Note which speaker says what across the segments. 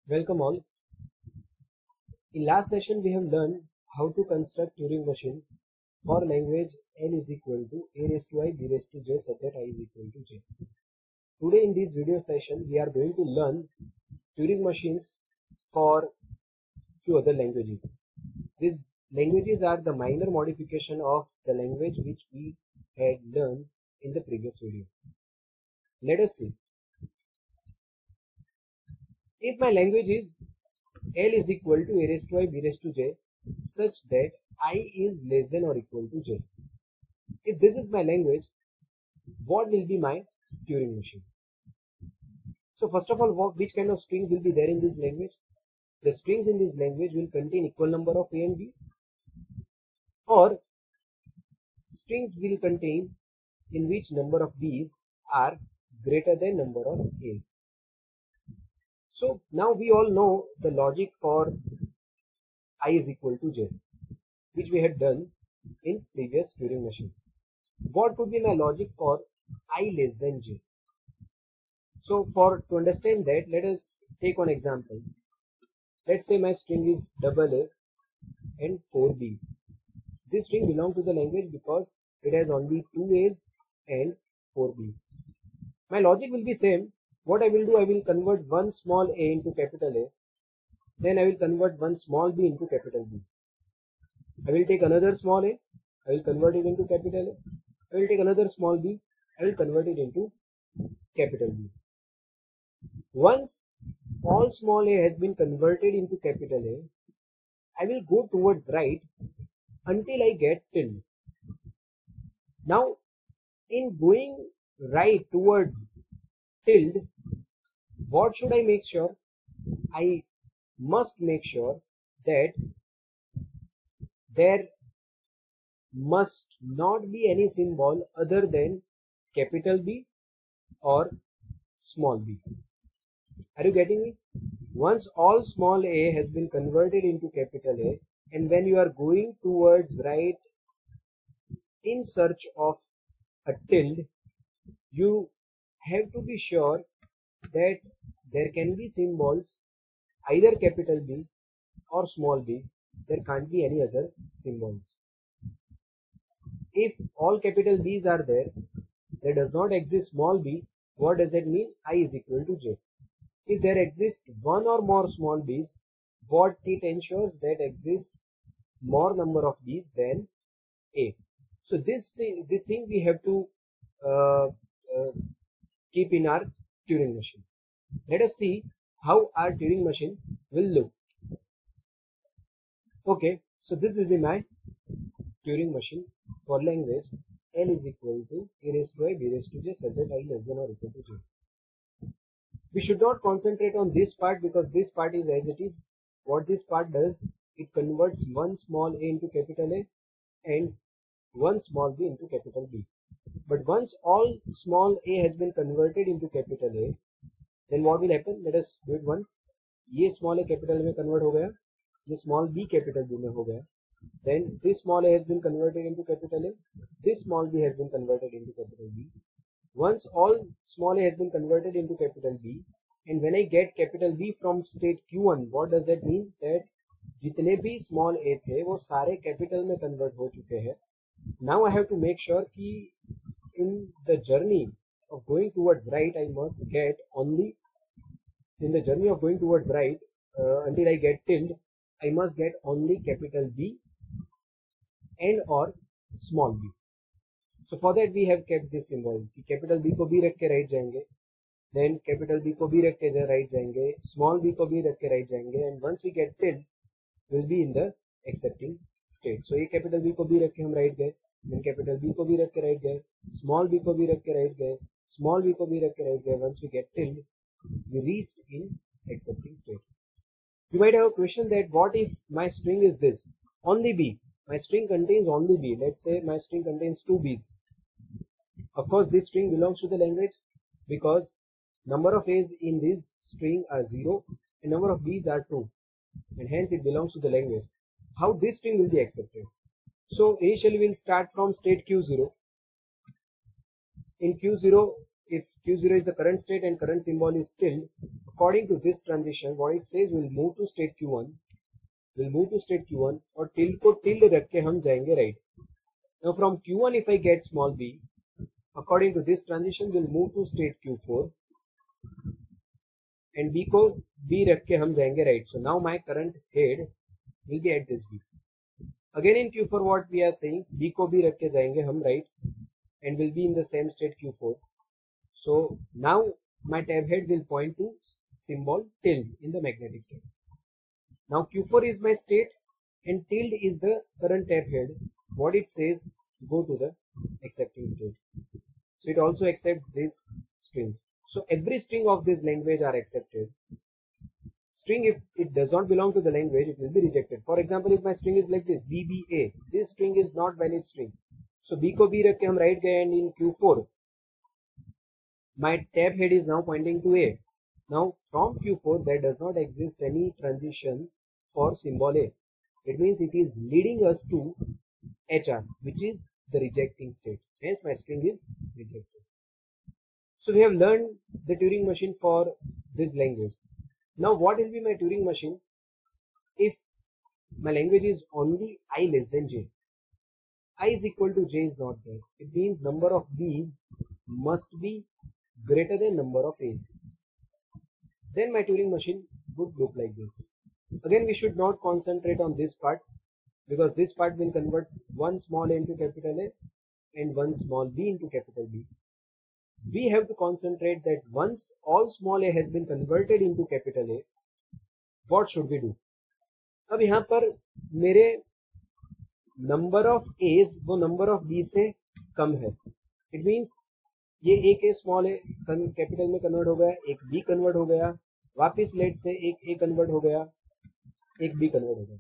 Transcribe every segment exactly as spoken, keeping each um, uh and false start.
Speaker 1: Welcome all. In last session we have learned how to construct Turing machine for language L is equal to a raised to I b raised to j such that I is equal to j. Today in this video session we are going to learn Turing machines for few other languages. These languages are the minor modification of the language which we had learned in the previous video. Let us see. If my language is L is equal to a raised to I b raised to j such that I is less than or equal to j. If this is my language, what will be my Turing machine? So first of all, what, which kind of strings will be there in this language? The strings in this language will contain equal number of a and b, or strings will contain in which number of b's are greater than number of a's. So now we all know the logic for I is equal to j, which we had done in previous Turing machine. What could be my logic for I less than j? So for to understand that, let us take one example. Let's say my string is double A and four B's. This string belongs to the language because it has only two A's and four B's. My logic will be same. What I will do, I will convert one small a into capital A. Then I will convert one small b into capital B. I will take another small a. I will convert it into capital A. I will take another small b. I will convert it into capital B. Once all small a has been converted into capital A, I will go towards right until I get tilde. Now, in going right towards tilde, what should I make sure? I must make sure that there must not be any symbol other than capital B or small b. Are you getting me? Once all small a has been converted into capital A, and when you are going towards right in search of a tilde, you have to be sure that there can be symbols either capital B or small b. There can't be any other symbols. If all capital B's are there, there does not exist small b. What does that mean? I is equal to j. If there exists one or more small b's, what it ensures that exists more number of b's than a. So this this thing we have to uh, uh, keep in our Turing machine. Let us see how our Turing machine will look. Okay, so this will be my Turing machine for language L is equal to a raised to I b raised to j such that I less than or equal to j. We should not concentrate on this part because this part is as it is. What this part does, it converts one small a into capital A and one small b into capital B. But once all small a has been converted into capital A, then what will happen? Let us do it once. ये small a capital में convert हो गया, ये small b capital B में हो गया. Then this small a has been converted into capital A, this small b has been converted into capital B. Once all small a has been converted into capital B, and when I get capital B from state Q one, what does that mean? That जितने भी small a थे वो सारे capital में convert हो चुके हैं. Now I have to make sure कि in the journey of going towards right, I must get only in the journey of going towards right uh, until I get tilde, I must get only capital B and or small b. So for that we have kept this symbol कि capital B को भी रख के right जाएंगे, then capital B को भी रख के right जाएंगे, small b को भी रख के right जाएंगे, and once we get tilde, will be in the accepting state. So ये capital B को भी रख के हम right गए, then capital B को भी रख के right गए, small b को भी रख के right गए, small b को भी रख के right गए. Once we get tilde, we reached in accepting state. You might have a question that what if my string is this, only b? My string contains only b. Let's say my string contains two b's. Of course, this string belongs to the language because number of a's in this string are zero and number of b's are two, and hence it belongs to the language. How this string will be accepted? So initially we'll start from state Q zero. In Q zero, if Q zero is the current state and current symbol is tilde, according to this transition, what it says, will move to state Q one, will move to state Q one और tilde को tilde रख के हम जाएंगे right. Now from Q one if I get small b, according to this transition will move to state Q four and b को b रख के हम जाएंगे right. So now my current head will be at this b. Again in Q four what we are saying, b को b रख के जाएंगे हम right and will be in the same state Q four. So now my tab head will point to symbol tilde in the magnetic tape. Now Q four is my state and tilde is the current tab head. What it says, go to the accepting state. So it also accepts these strings. So every string of this language are accepted. String, if it does not belong to the language, it will be rejected. For example, if my string is like this, B B A, this string is not valid string. So B को B रख के हम right गए and in Q four, my tab head is now pointing to A. Now from Q four there does not exist any transition for symbol A. It means it is leading us to H R, which is the rejecting state. Hence my string is rejected. So we have learned the Turing machine for this language. Now what will be my Turing machine if my language is only I less than j? I is equal to j is not there. It means number of b's must be greater than number of a's. Then my Turing machine would look like this. Again, we should not concentrate on this part because this part will convert one small a into capital A and one small b into capital B. We have to concentrate that once all small a has been converted into capital A, what should we do? अब यहाँ पर मेरे number of a's वो number of b से कम है. It means ये एक a small a capital में convert हो गया, एक b convert हो गया, वापिस लेट से एक a convert हो गया, एक b convert हो गया.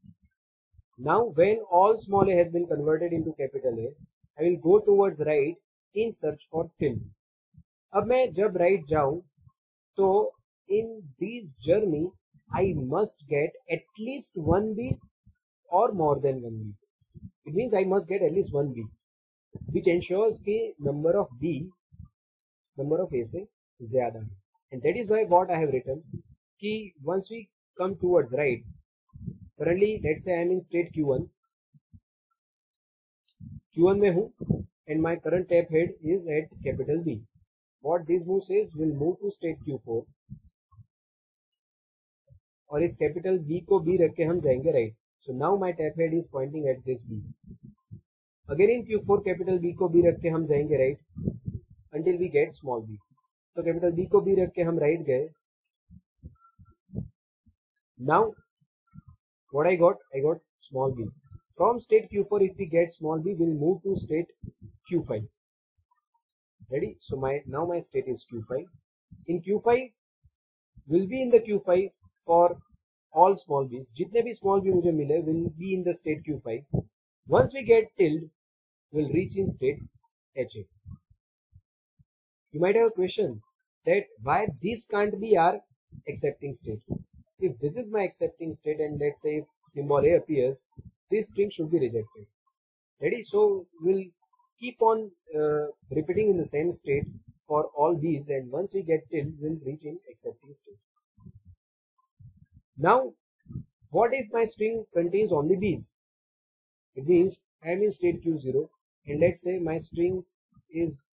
Speaker 1: Now when all small a has been converted into capital A, I will go towards right in search for tilde. अब मैं जब right जाऊं तो in this journey I must get at least one b or more than one b. It means I must get at least one b, which ensures कि number of b number of a से ज़्यादा है. And that is why what I have written कि once we come towards right, currently let's say I am in state Q one. Q one में हूँ and my current tab head is at capital B. What this move says, will move to state Q four और इस capital B को B रख के हम जाएंगे right. So now my tab head is pointing at this B. Again in Q four capital B को B रख के हम जाएंगे right until we get small b. तो capital B को B रख के हम right गए. Now what I got? I got small b. From state Q four if we get small b, we'll move to state Q five. Ready? So my now my state is Q five. In Q five will be in the Q five for all small b's. जितने भी small b मुझे मिले will be in the state Q five. Once we get tilde, we'll reach in state H A. You might have a question that why this can't be our accepting state. If this is my accepting state and let's say if symbol A appears, this string should be rejected. Ready? So we'll keep on uh, repeating in the same state for all b's, and once we get tilde, we'll reach in accepting state. Now, what if my string contains only b's? It means I am in state Q zero and let's say my string is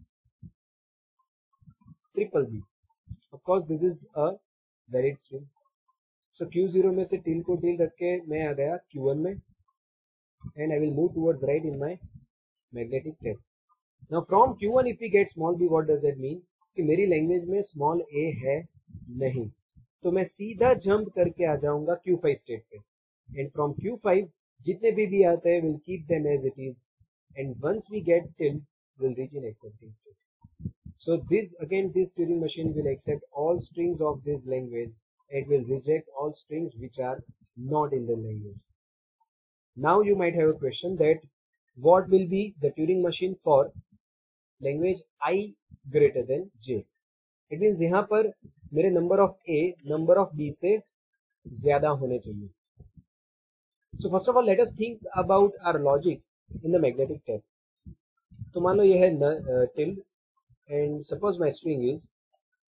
Speaker 1: triple B. Of course, this is a valid string. So Q zero में से tilde को tilde रख के मैं आ गया Q one में and I will move towards right in my magnetic tape. Now from Q one if we get small b, what does that mean? कि मेरी लैंग्वेज में small a है नहीं, तो मैं सीधा जंप करके आ जाऊंगा Q five स्टेट पे. And from Q five जितने भी भी आते हैं we'll keep them as it is, and once we get tilde we'll reach in accepting state. So this again this Turing machine will accept all strings of this language. It will reject all strings which are not in the language. Now you might have a question that what will be the Turing machine for language I greater than j. It means यहाँ पर मेरे number of a number of b से ज़्यादा होने चाहिए. So first of all let us think about our logic in the magnetic tape. तो मान लो ये है tilde and suppose my string is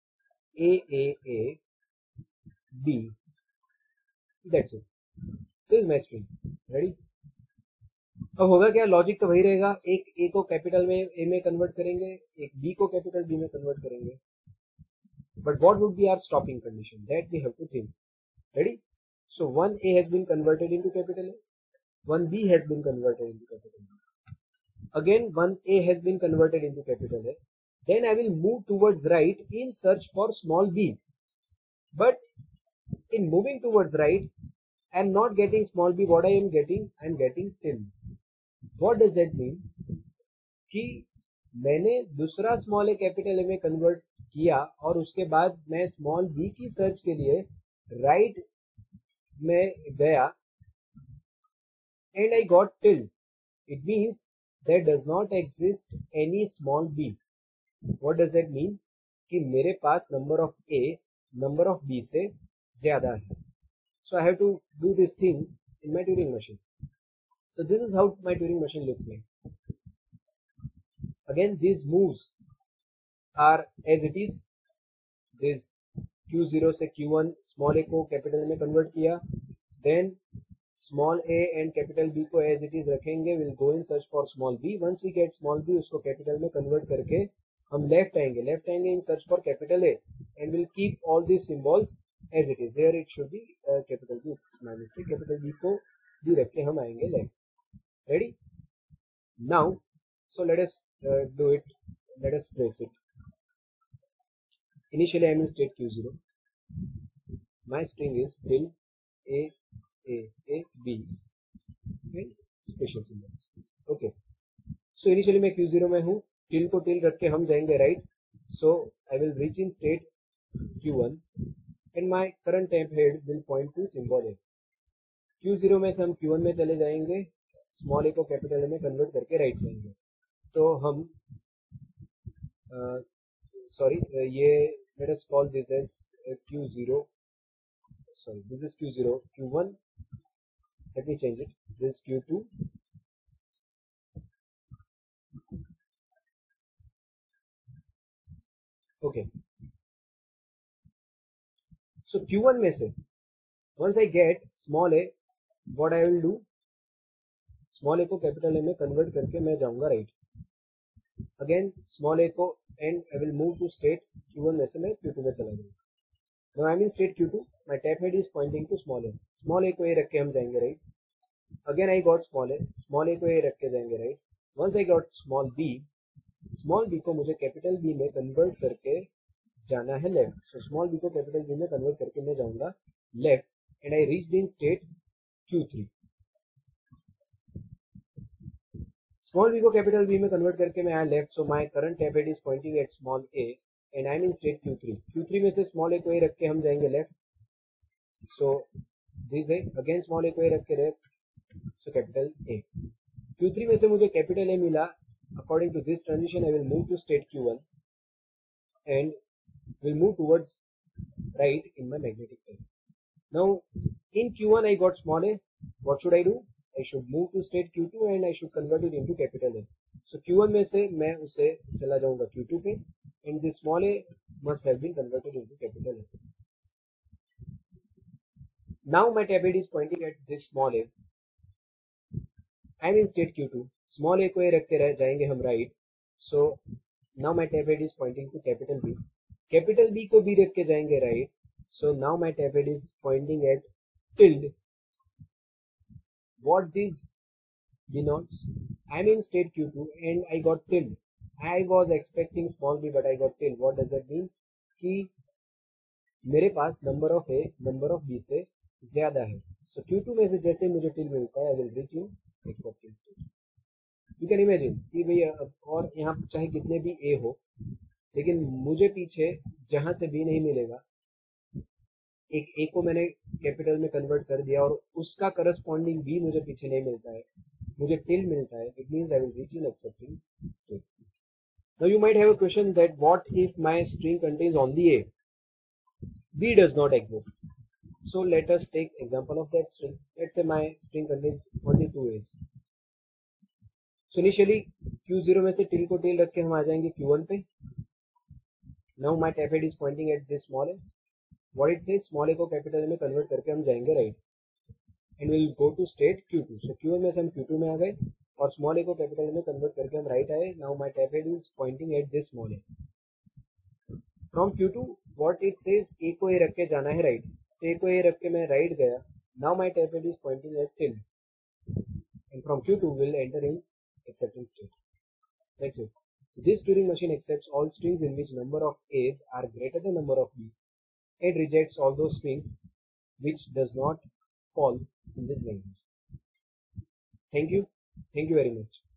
Speaker 1: A A A B, that's it. This is my string. Ready? अब होगा क्या, logic तो वही रहेगा, एक ए को कैपिटल में ए में कन्वर्ट करेंगे, एक बी को कैपिटल बी में कन्वर्ट करेंगे. But what would be our stopping condition, that we have to think. Ready? So one A has been converted into capital A, one B has been converted into capital B, again one a has been converted into capital A, then I will move towards right in search for small b. But in moving towards right, I am not getting small b. What I am getting? I am getting till. What does that mean? कि मैंने दूसरा small A capital A में convert किया और उसके बाद मैं small B की सर्च के लिए राइट right में गया and I got till. It means there does not exist any small b. What does that mean? कि मेरे पास number of a number of b से ज्यादा है. So I have to do this thing in my Turing machine. So this is how my Turing machine looks like. Again, these moves are as it is. This Q zero से Q one small a को capital में convert किया, then small a and capital B को as it is रखेंगे, we'll go in search for small b. Once we get small b, उसको capital में convert करके हम left आएंगे, left आएंगे in search for capital A, and we'll keep all these symbols as it is. Here it should be uh, capital B. It's my mistake. Capital B को B रख के हम आएंगे left. Ready? Now, so let us uh, do it. Let us trace it. Initially, I am in state Q zero. My string is till A A A B and special symbols. Okay. So initially मैं Q zero में हूँ. Till को till रख के हम जाएंगे right. So I will reach in state Q one and my current temp head will point to symbol A. Q zero में से हम Q one में चले जाएंगे, small a को capital A में convert करके right जाएंगे. तो हम uh, sorry uh, ये let us call this as uh, Q zero. Sorry, this is Q zero. Q one. Let me change it. This is Q two. Okay. So Q one में से once I get small a, what I will do? Small a को capital A में convert करके मैं जाऊँगा right. Again small a को and I will move to state Q one में से मैं Q two में चला जाऊँगा. Now I am in state Q two. My tap head is pointing to small a. Small a को A रख के हम जाएंगे right. Again I got small a. Small a को A रख के जाएंगे right. Once I got small b, small b को मुझे capital B में convert करके जाना है left. So small b को capital B में convert करके मैं जाऊँगा left and I reached in state Q three. Small b को capital B में convert करके मैं आया left. So my current tap head is pointing at small a and I am in state Q three. Q three में से small a को A रख के हम जाएंगे left. So this है again small a को A रख के left. So capital A. Q three में से मुझे capital A मिला. According to this transition, I will move to state Q one and will move towards right in my magnetic tape. Now in Q one I got small a. What should I do? I should move to state Q two and I should convert it into capital A. So Q one में से मैं उसे चला जाऊँगा Q two पे and this small a must have been converted into capital A. Now my tab head is pointing at this small a. I am in state Q two. Small a को A रख के रह जाएंगे हम right. So now my tab head is pointing to capital B. Capital B को B रख के जाएंगे right. So now my tab head is pointing at tilde. What these denotes? I am in state Q two and I got tilde. I was expecting small b but I got tilde. What does that mean? कि मेरे पास number of A number of B से ज़्यादा है. So Q two में से जैसे मुझे tilde मिलता है I will reach in accepting state. You can imagine कि भैया और यहाँ चाहे कितने भी A हो लेकिन मुझे पीछे जहाँ से B नहीं मिलेगा, एक A को मैंने कैपिटल में कन्वर्ट कर दिया और उसका करस्पॉन्डिंग B मुझे पीछे नहीं मिलता है, मुझे tilde मिलता है. It means I will reach in accepting state. Now you might have a question that what if my string contains only A? B does not exist. So let us take example of that string. Let's say my string contains only two A's. So initially Q zero में से till को till रख के हम आ जाएंगे Q one पे. Now my tap head is pointing at this small a. What it says, small a को capital A में convert करके हम जाएंगे right, and we'll go to state Q two. So Q one में से हम Q two में आ गए और small a को capital A में convert करके हम right आए. Now my tap head is pointing at this small a. From Q two, what it says, A को A रख के जाना है right. तो A को A रख के मैं right गया. Now my tap head is pointing at till, and from Q two we'll enter in accepting state. That's it. This Turing machine accepts all strings in which number of A's are greater than number of B's. It rejects all those strings which does not fall in this language. Thank you. Thank you very much.